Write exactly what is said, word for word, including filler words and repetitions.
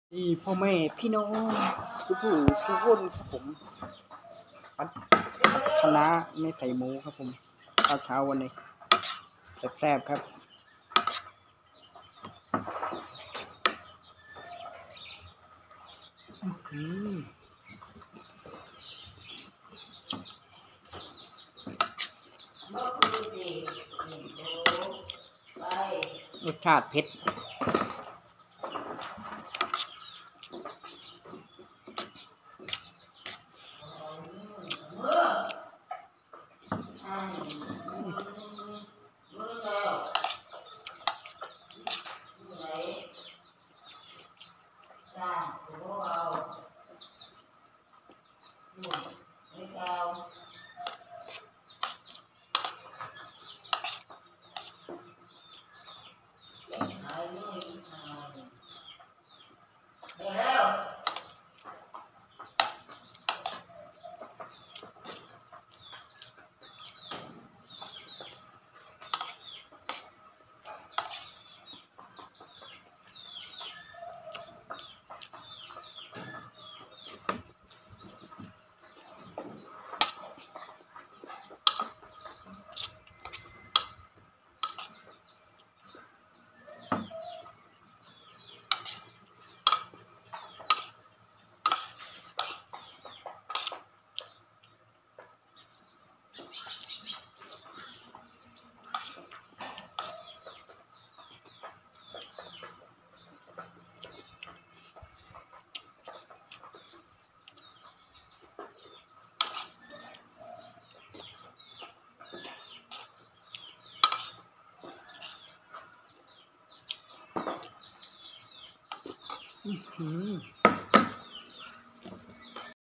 นี่พ่อแม่พี่น้องสุผู้สุคนครับผมผัดผัดคะน้าไม่ใส่หมูครับผมข้าวเช้าวันนี้แซ่บๆครับอืมรสชาติเผ็ดอืม